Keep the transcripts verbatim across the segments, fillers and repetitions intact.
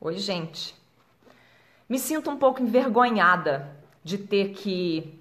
Oi, gente. Me sinto um pouco envergonhada de ter que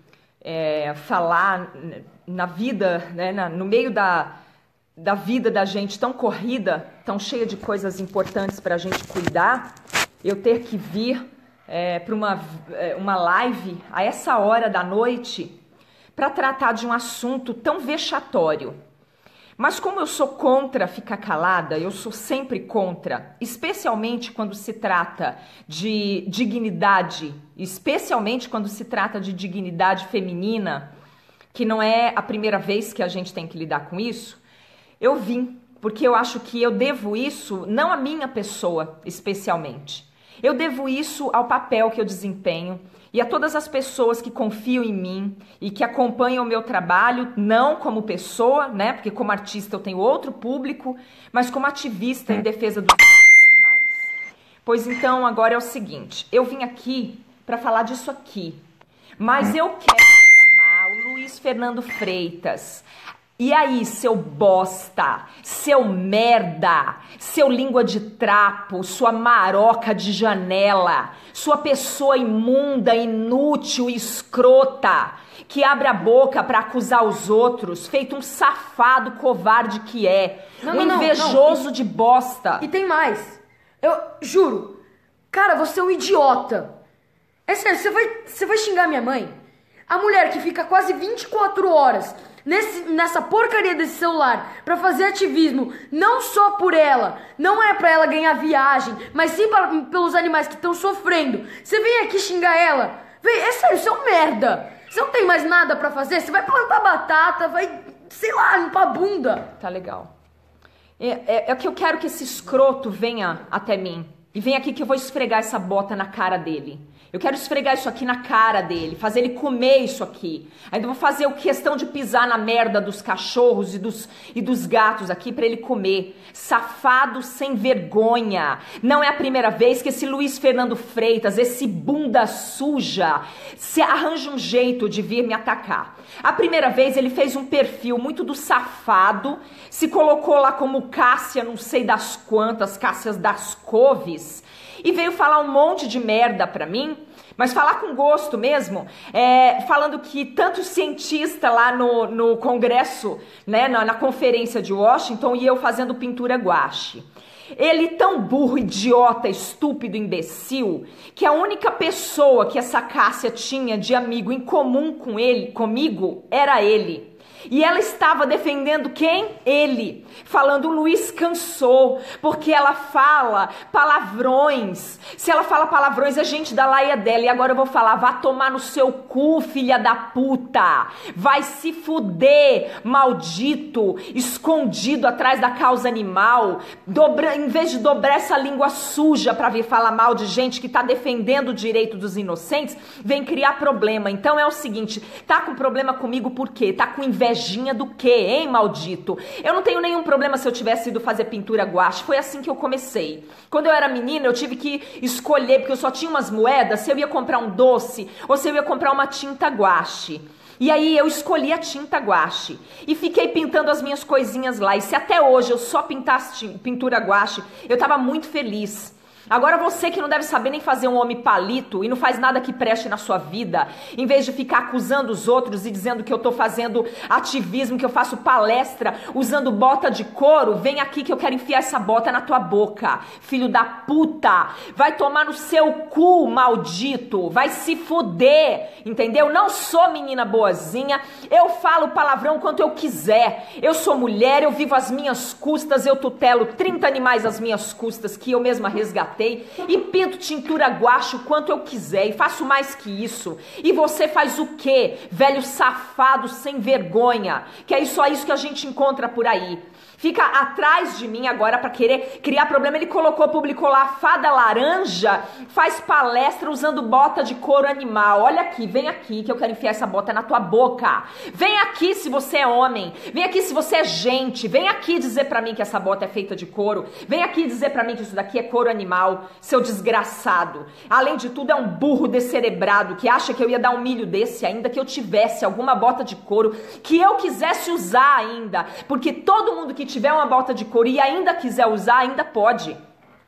é, falar na vida, né, na, no meio da, da vida da gente tão corrida, tão cheia de coisas importantes para a gente cuidar, eu ter que vir é, para uma, uma live a essa hora da noite para tratar de um assunto tão vexatório. Mas como eu sou contra ficar calada, eu sou sempre contra, especialmente quando se trata de dignidade, especialmente quando se trata de dignidade feminina, que não é a primeira vez que a gente tem que lidar com isso, eu vim, porque eu acho que eu devo isso não à minha pessoa, especialmente. Eu devo isso ao papel que eu desempenho e a todas as pessoas que confiam em mim e que acompanham o meu trabalho, não como pessoa, né? Porque como artista eu tenho outro público, mas como ativista em defesa dos animais. Pois então, agora é o seguinte, eu vim aqui para falar disso aqui, mas eu quero chamar o Luiz Fernando Freitas. E aí, seu bosta, seu merda, seu língua de trapo, sua maroca de janela, sua pessoa imunda, inútil, escrota, que abre a boca pra acusar os outros, feito um safado covarde que é, não, um não, invejoso não, não. de bosta. E tem mais, eu juro, cara, você é um idiota. É sério, você vai, você vai xingar minha mãe? A mulher que fica quase vinte e quatro horas... Nesse, nessa porcaria desse celular pra fazer ativismo, não só por ela, não é pra ela ganhar viagem, mas sim pra, pelos animais que estão sofrendo. Você vem aqui xingar ela? Vem, é sério, você é um merda. Você não tem mais nada pra fazer? Você vai plantar batata, vai, sei lá, limpar a bunda. Tá legal. É, é, é que eu quero que esse escroto venha até mim. E vem aqui que eu vou esfregar essa bota na cara dele. Eu quero esfregar isso aqui na cara dele, fazer ele comer isso aqui. Ainda vou fazer o questão de pisar na merda dos cachorros e dos, e dos gatos aqui pra ele comer. Safado sem vergonha. Não é a primeira vez que esse Luiz Fernando Freitas, esse bunda suja, se arranja um jeito de vir me atacar. A primeira vez ele fez um perfil muito do safado, se colocou lá como Cássia, não sei das quantas, Cássias das Coves, e veio falar um monte de merda pra mim, mas falar com gosto mesmo, é, falando que tanto cientista lá no, no congresso, né, na, na conferência de Washington, e eu fazendo pintura guache. Ele tão burro, idiota, estúpido, imbecil, que a única pessoa que essa Cássia tinha de amigo em comum com ele, comigo, era ele. E ela estava defendendo quem? Ele. Falando, o Luiz cansou, porque ela fala palavrões. Se ela fala palavrões, a gente dá laia dela. E agora eu vou falar, vá tomar no seu cu, filha da puta. Vai se fuder, maldito, escondido atrás da causa animal. Dobra, em vez de dobrar essa língua suja pra vir falar mal de gente que tá defendendo o direito dos inocentes, vem criar problema. Então é o seguinte, tá com problema comigo por quê? Tá com inveja do quê, hein, maldito? Eu não tenho nenhum problema se eu tivesse ido fazer pintura guache, foi assim que eu comecei. Quando eu era menina, eu tive que escolher, porque eu só tinha umas moedas, se eu ia comprar um doce ou se eu ia comprar uma tinta guache. E aí eu escolhi a tinta guache e fiquei pintando as minhas coisinhas lá. E se até hoje eu só pintasse pintura guache, eu tava muito feliz. Agora você que não deve saber nem fazer um homem palito e não faz nada que preste na sua vida, em vez de ficar acusando os outros e dizendo que eu tô fazendo ativismo, que eu faço palestra usando bota de couro, vem aqui que eu quero enfiar essa bota na tua boca, filho da puta. Vai tomar no seu cu, maldito. Vai se fuder, entendeu? Não sou menina boazinha, eu falo palavrão quanto eu quiser. Eu sou mulher, eu vivo às minhas custas, eu tutelo trinta animais às minhas custas que eu mesma resgatei. E pinto tintura guache o quanto eu quiser e faço mais que isso. E você faz o quê? Velho safado sem vergonha, que é só isso que a gente encontra por aí. Fica atrás de mim agora pra querer criar problema. Ele colocou, publicou lá, fada laranja, faz palestra usando bota de couro animal. Olha aqui, vem aqui que eu quero enfiar essa bota na tua boca. Vem aqui se você é homem. Vem aqui se você é gente. Vem aqui dizer pra mim que essa bota é feita de couro. Vem aqui dizer pra mim que isso daqui é couro animal, seu desgraçado. Além de tudo, é um burro descerebrado que acha que eu ia dar um milho desse ainda que eu tivesse alguma bota de couro que eu quisesse usar ainda. Porque todo mundo que tiver uma bota de couro e ainda quiser usar, ainda pode.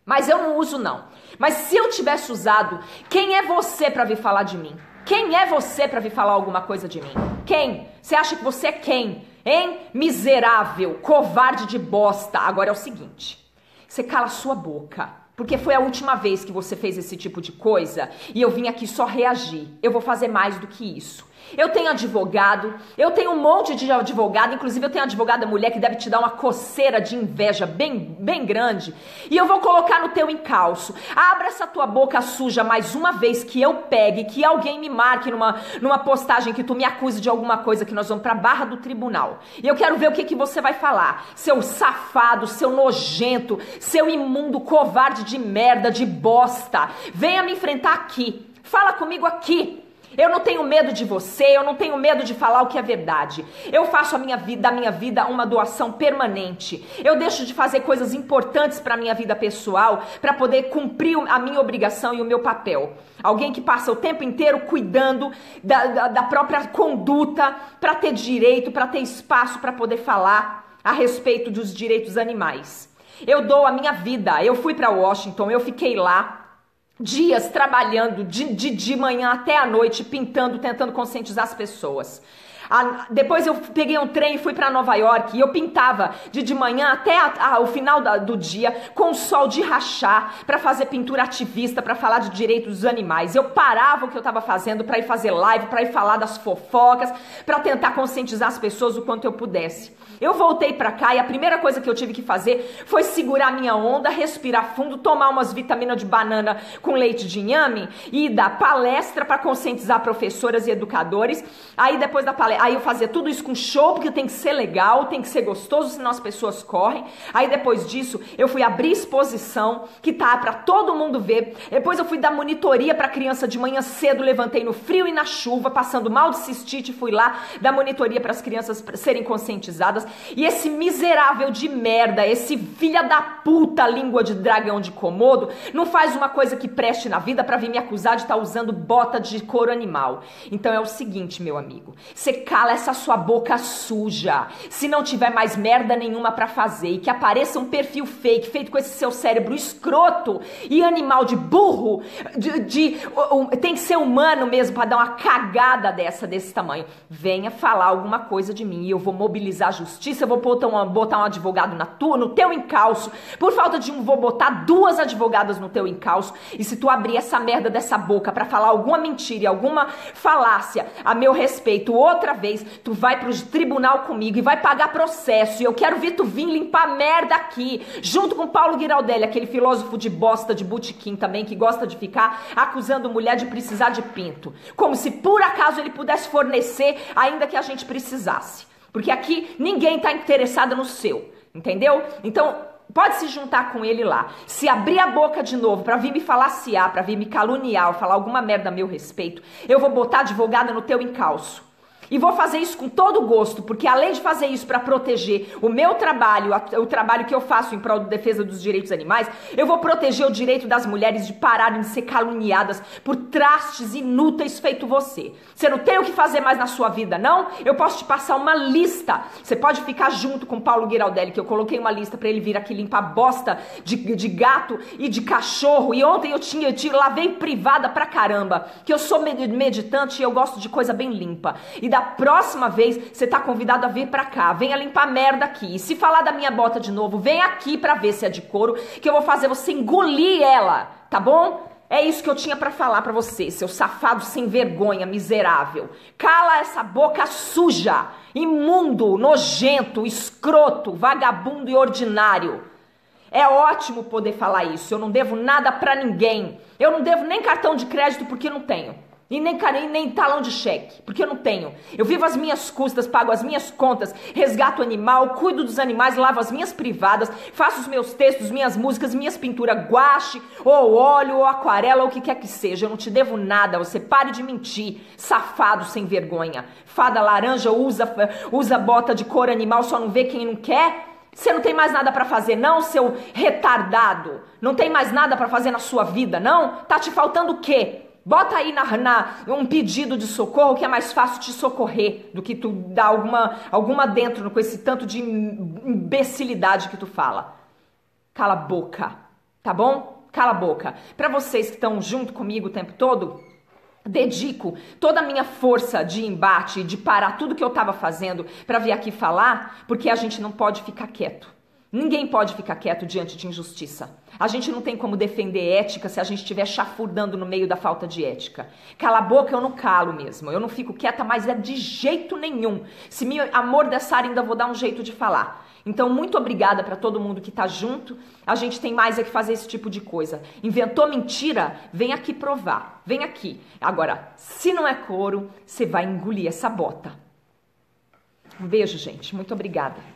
Mas eu não uso não. Mas se eu tivesse usado, quem é você para vir falar de mim? Quem é você para vir falar alguma coisa de mim? Quem? Você acha que você é quem? Hein? Miserável, covarde de bosta. Agora é o seguinte, você cala a sua boca, porque foi a última vez que você fez esse tipo de coisa e eu vim aqui só reagir. Eu vou fazer mais do que isso. Eu tenho advogado, eu tenho um monte de advogado, inclusive eu tenho advogada mulher que deve te dar uma coceira de inveja bem, bem grande, e eu vou colocar no teu encalço. Abra essa tua boca suja mais uma vez que eu pegue, que alguém me marque numa, numa postagem que tu me acuse de alguma coisa, que nós vamos pra barra do tribunal. E eu quero ver o que, que você vai falar, seu safado, seu nojento, seu imundo, covarde de merda, de bosta. Venha me enfrentar aqui, fala comigo aqui. Eu não tenho medo de você, eu não tenho medo de falar o que é verdade. Eu faço a minha vida, da minha vida uma doação permanente. Eu deixo de fazer coisas importantes para a minha vida pessoal para poder cumprir a minha obrigação e o meu papel. Alguém que passa o tempo inteiro cuidando da, da, da própria conduta para ter direito, para ter espaço para poder falar a respeito dos direitos animais. Eu dou a minha vida. Eu fui para Washington, eu fiquei lá dias trabalhando de, de, de manhã até a noite, pintando, tentando conscientizar as pessoas. A, depois eu peguei um trem e fui para Nova York e eu pintava de, de manhã até a, a, o final da, do dia com o sol de rachar para fazer pintura ativista, para falar de direitos dos animais. Eu parava o que eu estava fazendo para ir fazer live, para ir falar das fofocas, para tentar conscientizar as pessoas o quanto eu pudesse. Eu voltei pra cá e a primeira coisa que eu tive que fazer foi segurar minha onda, respirar fundo, tomar umas vitaminas de banana com leite de inhame e dar palestra para conscientizar professoras e educadores. Aí depois da palestra, aí eu fazia tudo isso com show, porque tem que ser legal, tem que ser gostoso, senão as pessoas correm. Aí depois disso, eu fui abrir exposição, que tá para todo mundo ver. Depois eu fui dar monitoria para criança de manhã cedo, levantei no frio e na chuva, passando mal de cistite, fui lá dar monitoria para as crianças serem conscientizadas. E esse miserável de merda, esse filha da puta língua de dragão de Komodo, não faz uma coisa que preste na vida pra vir me acusar de estar usando bota de couro animal. Então é o seguinte, meu amigo, você cala essa sua boca suja, se não tiver mais merda nenhuma pra fazer e que apareça um perfil fake feito com esse seu cérebro escroto e animal de burro, de, de um, tem que ser humano mesmo pra dar uma cagada dessa, desse tamanho. Venha falar alguma coisa de mim e eu vou mobilizar a justiça. Eu vou botar um, botar um advogado na tua, no teu encalço. Por falta de um, vou botar duas advogadas no teu encalço. E se tu abrir essa merda dessa boca pra falar alguma mentira e alguma falácia a meu respeito outra vez, tu vai pro tribunal comigo e vai pagar processo. E eu quero ver tu vir limpar merda aqui, junto com Paulo Giraldelli, aquele filósofo de bosta de botequim também, que gosta de ficar acusando mulher de precisar de pinto. Como se por acaso ele pudesse fornecer, ainda que a gente precisasse. Porque aqui ninguém está interessado no seu, entendeu? Então, pode se juntar com ele lá. Se abrir a boca de novo para vir me falaciar, para vir me caluniar ou falar alguma merda a meu respeito, eu vou botar advogada no teu encalço. E vou fazer isso com todo gosto, porque além de fazer isso para proteger o meu trabalho, o trabalho que eu faço em prol da defesa dos direitos animais, eu vou proteger o direito das mulheres de pararem de ser caluniadas por trastes inúteis feito você. Você não tem o que fazer mais na sua vida, não? Eu posso te passar uma lista. Você pode ficar junto com Paulo Giraldelli, que eu coloquei uma lista para ele vir aqui limpar bosta de, de gato e de cachorro. E ontem eu tinha, eu te lavei privada pra caramba, que eu sou meditante e eu gosto de coisa bem limpa. E da próxima vez, você tá convidado a vir pra cá. Venha limpar merda aqui. E se falar da minha bota de novo, vem aqui pra ver se é de couro, que eu vou fazer você engolir ela, tá bom? É isso que eu tinha pra falar pra você, seu safado sem vergonha, miserável. Cala essa boca suja, imundo, nojento, escroto, vagabundo e ordinário. É ótimo poder falar isso. Eu não devo nada pra ninguém. Eu não devo nem cartão de crédito porque não tenho. E nem, nem, nem talão de cheque, porque eu não tenho. Eu vivo as minhas custas, pago as minhas contas, resgato animal, cuido dos animais, lavo as minhas privadas, faço os meus textos, minhas músicas, minhas pinturas, guache, ou óleo, ou aquarela, ou o que quer que seja. Eu não te devo nada, você pare de mentir, safado sem vergonha. Fada laranja usa, usa bota de cor animal, só não vê quem não quer. Você não tem mais nada pra fazer, não, seu retardado? Não tem mais nada pra fazer na sua vida, não? Tá te faltando o quê? Bota aí na, na, um pedido de socorro que é mais fácil te socorrer do que tu dar alguma, alguma dentro com esse tanto de imbecilidade que tu fala. Cala a boca. tá bom? Cala a boca. Para vocês que estão junto comigo o tempo todo, dedico toda a minha força de embate, de parar tudo que eu estava fazendo para vir aqui falar, porque a gente não pode ficar quieto. Ninguém pode ficar quieto diante de injustiça. A gente não tem como defender ética se a gente estiver chafurdando no meio da falta de ética. Cala a boca, eu não calo mesmo. Eu não fico quieta, mas é de jeito nenhum. Se me amordaçar, ainda vou dar um jeito de falar. Então, muito obrigada para todo mundo que tá junto. A gente tem mais é que fazer esse tipo de coisa. Inventou mentira? Vem aqui provar. Vem aqui. Agora, se não é couro, você vai engolir essa bota. Um beijo, gente. Muito obrigada.